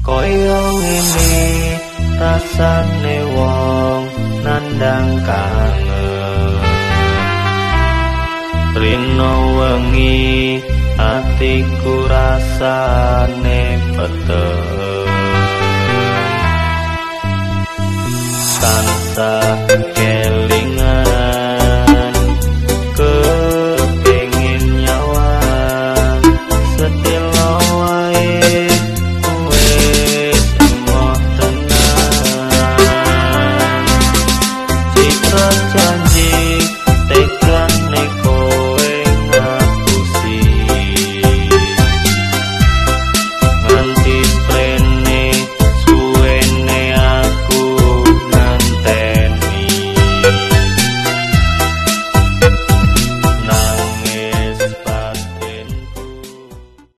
Koyo ngene rasane wong nandang kangen. Rino wengi atiku rasane peteng.